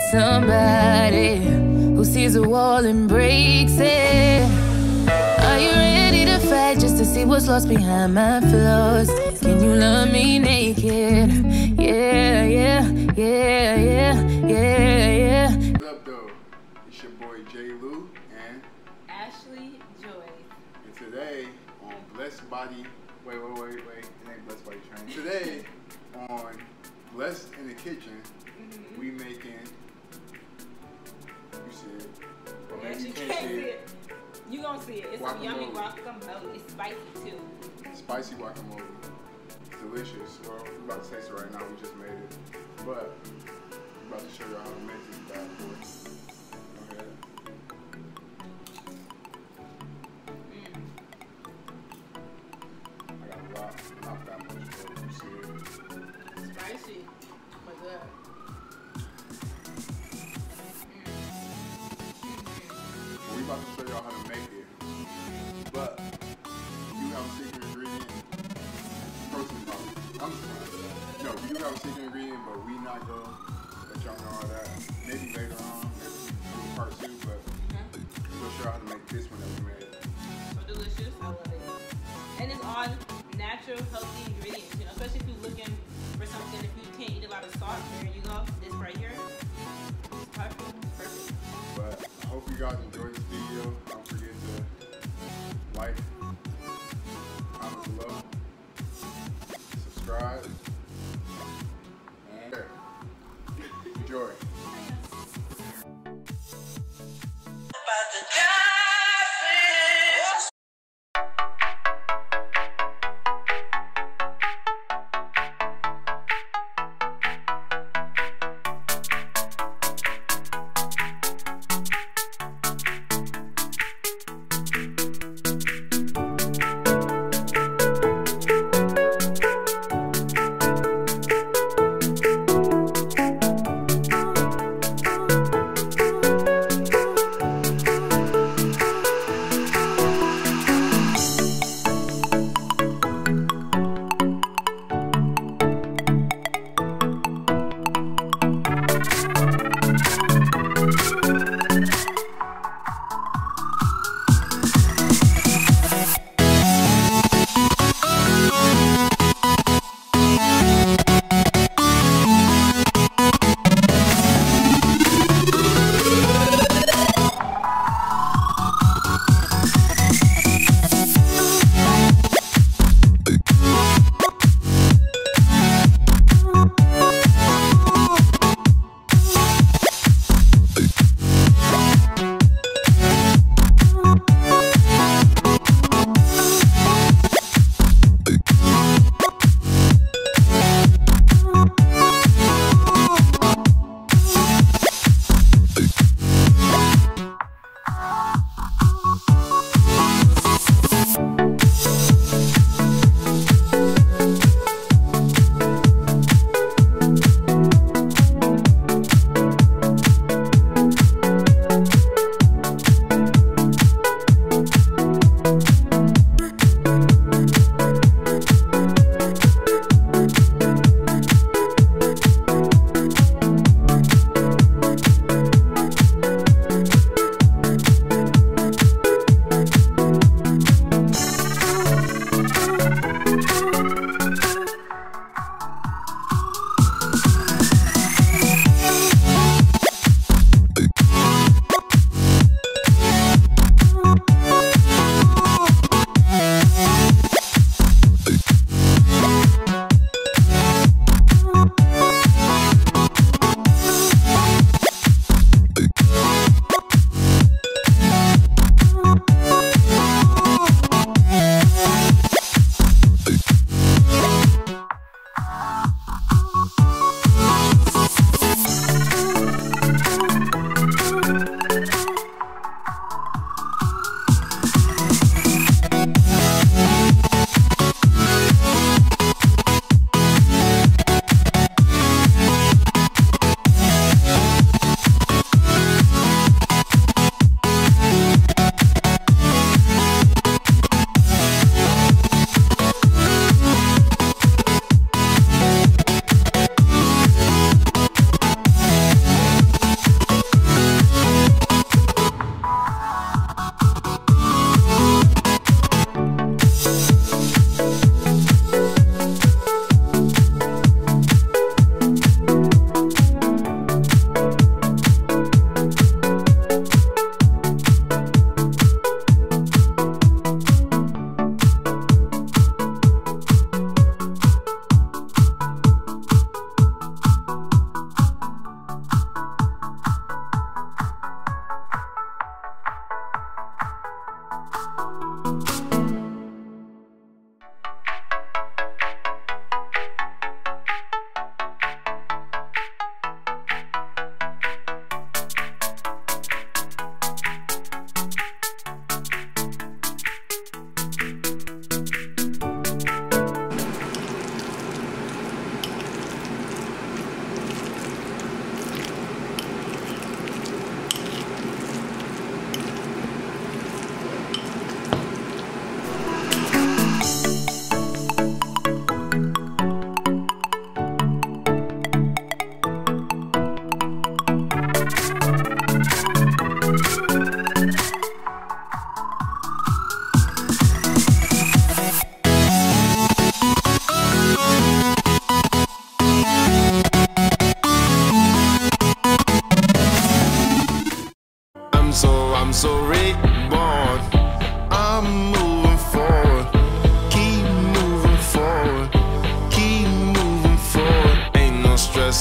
somebody who sees a wall and breaks it. Are you ready to fight just to see what's lost behind my flaws? Can you love me naked? Yeah, yeah, yeah, yeah, yeah, yeah. What's up, though? It's your boy J. Lou and Ashley Joy. And today on Blessed Body. Wait. It ain't Blessed Body Train. Today on Blessed in the Kitchen, we making. You see it? Or maybe you can't see it. You gonna see it. It's some yummy guacamole. It's spicy too. Spicy guacamole. It's delicious. Well, we're about to taste it right now. We just made it. But we're about to show you how to make this bad boy. Go ahead. I got a lot. Not that much, but you see it. Spicy, but good. We about to show y'all how to make it. But we do have a secret ingredient. Protein powder. I'm just kidding. No, we do have a secret ingredient, but we not gonna let y'all know all that. Maybe later on, maybe do part 2, but we'll show y'all how to make this one that we made. So delicious. I love it. And it's all natural, healthy ingredients. You know, especially if you're looking for something, if you can't eat a lot of salt, there you go. This right here. It's perfect. Perfect. But I hope you guys enjoyed this video. Don't forget to like, comment below, subscribe, and enjoy.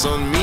on me.